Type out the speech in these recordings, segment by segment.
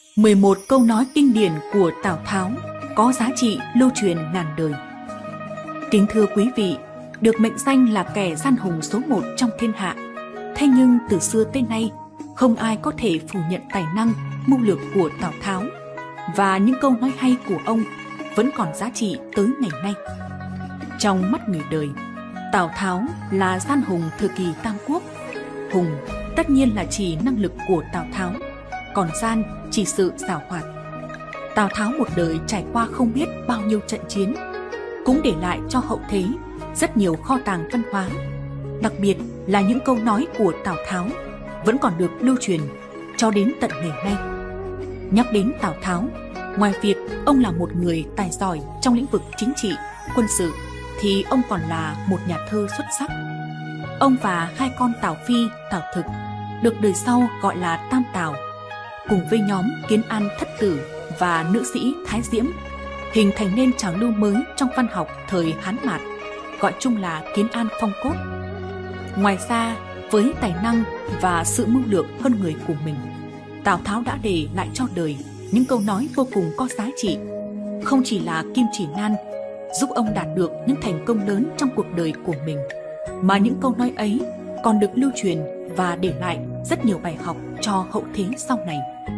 11 câu nói kinh điển của Tào Tháo có giá trị lưu truyền ngàn đời. Kính thưa quý vị, được mệnh danh là kẻ gian hùng số 1 trong thiên hạ. Thế nhưng từ xưa tới nay, không ai có thể phủ nhận tài năng, mưu lược của Tào Tháo. Và những câu nói hay của ông vẫn còn giá trị tới ngày nay. Trong mắt người đời, Tào Tháo là gian hùng thời kỳ Tam Quốc. Hùng tất nhiên là chỉ năng lực của Tào Tháo, còn gian chỉ sự giàu hoạt. Tào Tháo một đời trải qua không biết bao nhiêu trận chiến, cũng để lại cho hậu thế rất nhiều kho tàng văn hóa. Đặc biệt là những câu nói của Tào Tháo vẫn còn được lưu truyền cho đến tận ngày nay. Nhắc đến Tào Tháo, ngoài việc ông là một người tài giỏi trong lĩnh vực chính trị, quân sự, thì ông còn là một nhà thơ xuất sắc. Ông và hai con Tào Phi, Tào Thực được đời sau gọi là Tam Tào, cùng với nhóm Kiến An Thất Tử và nữ sĩ Thái Diễm, hình thành nên trào lưu mới trong văn học thời Hán Mạt, gọi chung là Kiến An Phong Cốt. Ngoài ra, với tài năng và sự mưu lược hơn người của mình, Tào Tháo đã để lại cho đời những câu nói vô cùng có giá trị, không chỉ là kim chỉ nam giúp ông đạt được những thành công lớn trong cuộc đời của mình, mà những câu nói ấy còn được lưu truyền và để lại rất nhiều bài học cho hậu thế sau này.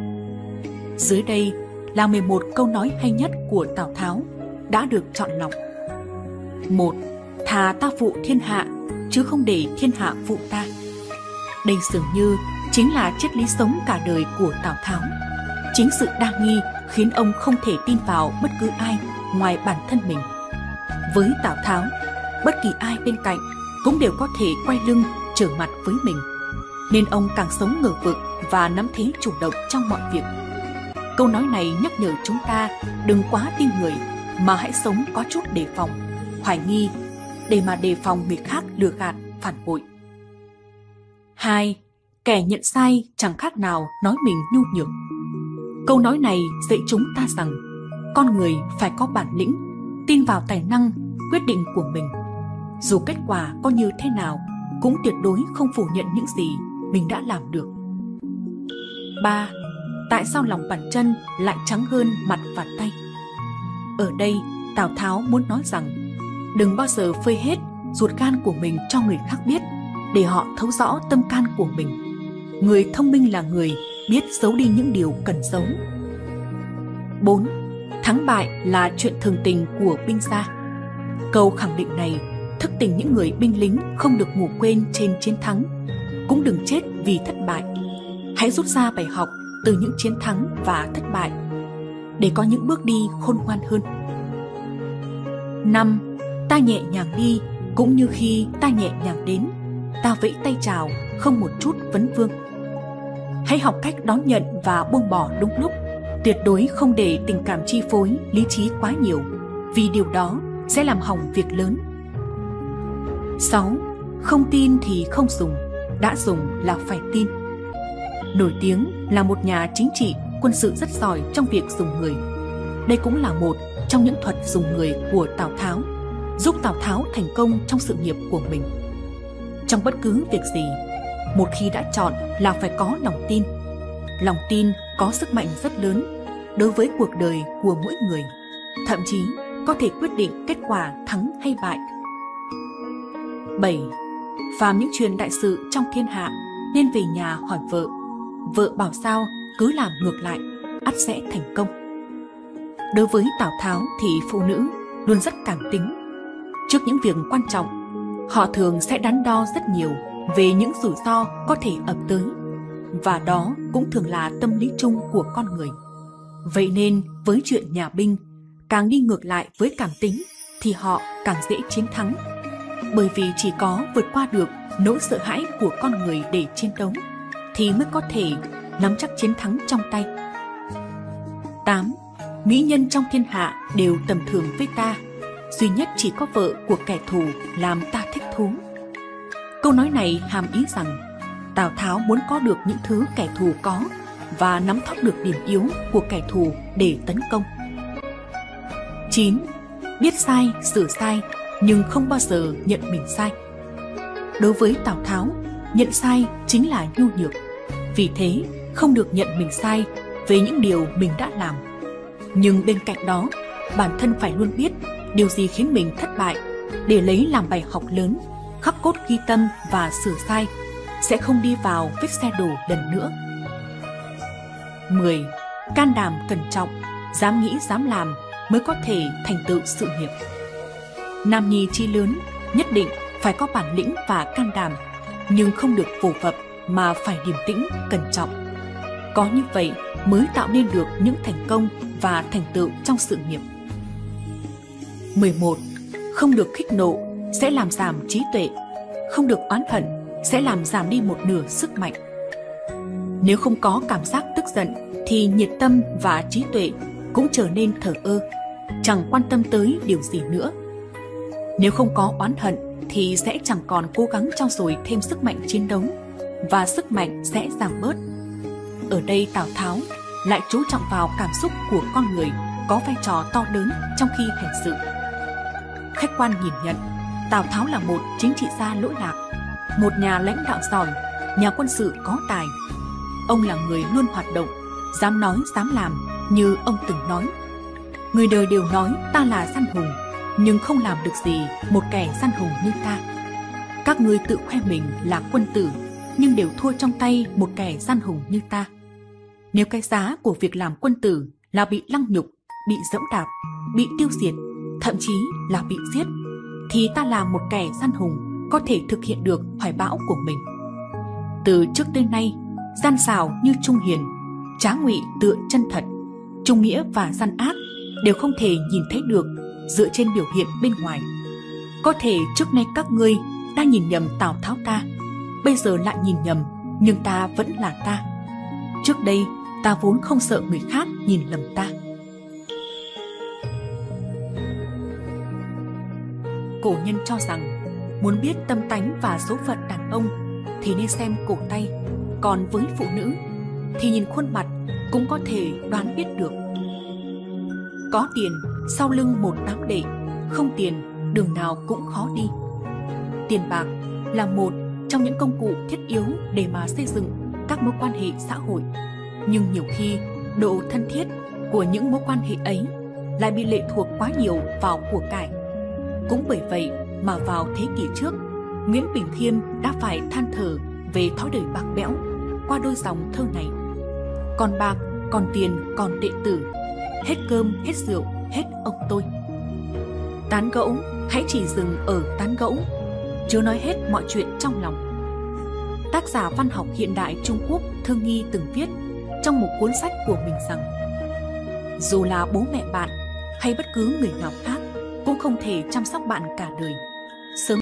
Dưới đây là 11 câu nói hay nhất của Tào Tháo đã được chọn lọc. 1. Thà ta phụ thiên hạ, chứ không để thiên hạ phụ ta. Đây dường như chính là triết lý sống cả đời của Tào Tháo. Chính sự đa nghi khiến ông không thể tin vào bất cứ ai ngoài bản thân mình. Với Tào Tháo, bất kỳ ai bên cạnh cũng đều có thể quay lưng trở mặt với mình, nên ông càng sống ngờ vực và nắm thế chủ động trong mọi việc. Câu nói này nhắc nhở chúng ta đừng quá tin người, mà hãy sống có chút đề phòng, hoài nghi, để mà đề phòng người khác lừa gạt, phản bội. 2. Kẻ nhận sai chẳng khác nào nói mình nhu nhược. Câu nói này dạy chúng ta rằng con người phải có bản lĩnh, tin vào tài năng, quyết định của mình. Dù kết quả có như thế nào, cũng tuyệt đối không phủ nhận những gì mình đã làm được. 3. Tại sao lòng bàn chân lại trắng hơn mặt và tay? Ở đây, Tào Tháo muốn nói rằng đừng bao giờ phơi hết ruột gan của mình cho người khác biết, để họ thấu rõ tâm can của mình. Người thông minh là người biết giấu đi những điều cần giấu. 4. Thắng bại là chuyện thường tình của binh gia. Câu khẳng định này thức tỉnh những người binh lính không được ngủ quên trên chiến thắng. Cũng đừng chết vì thất bại. Hãy rút ra bài học từ những chiến thắng và thất bại, để có những bước đi khôn ngoan hơn. 5. Ta nhẹ nhàng đi cũng như khi ta nhẹ nhàng đến. Ta vẫy tay chào không một chút vấn vương. Hãy học cách đón nhận và buông bỏ đúng lúc, tuyệt đối không để tình cảm chi phối lý trí quá nhiều, vì điều đó sẽ làm hỏng việc lớn. 6. Không tin thì không dùng, đã dùng là phải tin. Nổi tiếng là một nhà chính trị, quân sự rất giỏi trong việc dùng người. Đây cũng là một trong những thuật dùng người của Tào Tháo, giúp Tào Tháo thành công trong sự nghiệp của mình. Trong bất cứ việc gì, một khi đã chọn là phải có lòng tin. Lòng tin có sức mạnh rất lớn đối với cuộc đời của mỗi người, thậm chí có thể quyết định kết quả thắng hay bại. 7. Phàm những chuyện đại sự trong thiên hạ nên về nhà hỏi vợ. Vợ bảo sao cứ làm ngược lại, ắt sẽ thành công. Đối với Tào Tháo thì phụ nữ luôn rất cảm tính. Trước những việc quan trọng, họ thường sẽ đắn đo rất nhiều về những rủi ro có thể ập tới, và đó cũng thường là tâm lý chung của con người. Vậy nên với chuyện nhà binh, càng đi ngược lại với cảm tính thì họ càng dễ chiến thắng, bởi vì chỉ có vượt qua được nỗi sợ hãi của con người để chiến đấu thì mới có thể nắm chắc chiến thắng trong tay. 8. Mỹ nhân trong thiên hạ đều tầm thường với ta, duy nhất chỉ có vợ của kẻ thù làm ta thích thú. Câu nói này hàm ý rằng Tào Tháo muốn có được những thứ kẻ thù có và nắm thoát được điểm yếu của kẻ thù để tấn công. 9. Biết sai, sửa sai, nhưng không bao giờ nhận mình sai. Đối với Tào Tháo, nhận sai chính là nhu nhược. Vì thế, không được nhận mình sai về những điều mình đã làm. Nhưng bên cạnh đó, bản thân phải luôn biết điều gì khiến mình thất bại để lấy làm bài học lớn, khắc cốt ghi tâm và sửa sai, sẽ không đi vào vết xe đổ lần nữa. 10. Can đảm cẩn trọng, dám nghĩ dám làm mới có thể thành tựu sự nghiệp. Nam nhi chí lớn nhất định phải có bản lĩnh và can đảm, nhưng không được vồ vập mà phải điềm tĩnh, cẩn trọng. Có như vậy mới tạo nên được những thành công và thành tựu trong sự nghiệp. 11. Không được khích nộ sẽ làm giảm trí tuệ, không được oán hận sẽ làm giảm đi một nửa sức mạnh. Nếu không có cảm giác tức giận thì nhiệt tâm và trí tuệ cũng trở nên thờ ơ, chẳng quan tâm tới điều gì nữa. Nếu không có oán hận thì sẽ chẳng còn cố gắng trau dồi thêm sức mạnh chiến đấu, và sức mạnh sẽ giảm bớt. Ở đây Tào Tháo lại chú trọng vào cảm xúc của con người có vai trò to lớn trong khi hành sự. Khách quan nhìn nhận, Tào Tháo là một chính trị gia lỗi lạc, một nhà lãnh đạo giỏi, nhà quân sự có tài. Ông là người luôn hoạt động, dám nói dám làm, như ông từng nói: người đời đều nói ta là gian hùng, nhưng không làm được gì một kẻ gian hùng như ta. Các ngươi tự khoe mình là quân tử, nhưng đều thua trong tay một kẻ gian hùng như ta. Nếu cái giá của việc làm quân tử là bị lăng nhục, bị dẫm đạp, bị tiêu diệt, thậm chí là bị giết, thì ta là một kẻ gian hùng có thể thực hiện được hoài bão của mình. Từ trước tới nay, gian xảo như trung hiền, trá ngụy tựa chân thật, trung nghĩa và gian ác đều không thể nhìn thấy được dựa trên biểu hiện bên ngoài. Có thể trước nay các ngươi đã nhìn nhầm Tào Tháo ta, bây giờ lại nhìn nhầm, nhưng ta vẫn là ta. Trước đây ta vốn không sợ người khác nhìn lầm ta. Cổ nhân cho rằng muốn biết tâm tánh và số phận đàn ông thì nên xem cổ tay, còn với phụ nữ thì nhìn khuôn mặt cũng có thể đoán biết được. Có tiền sau lưng một đám đệ, không tiền đường nào cũng khó đi. Tiền bạc là một trong những công cụ thiết yếu để mà xây dựng các mối quan hệ xã hội, nhưng nhiều khi độ thân thiết của những mối quan hệ ấy lại bị lệ thuộc quá nhiều vào của cải. Cũng bởi vậy mà vào thế kỷ trước, Nguyễn Bỉnh Khiêm đã phải than thở về thói đời bạc bẽo qua đôi dòng thơ này: còn bạc, còn tiền, còn đệ tử, hết cơm, hết rượu, hết ông tôi. Tán gẫu hãy chỉ dừng ở tán gẫu, chớ nói hết mọi chuyện trong lòng. Tác giả văn học hiện đại Trung Quốc Thương Nghi từng viết trong một cuốn sách của mình rằng: dù là bố mẹ bạn hay bất cứ người nào khác cũng không thể chăm sóc bạn cả đời. Sớm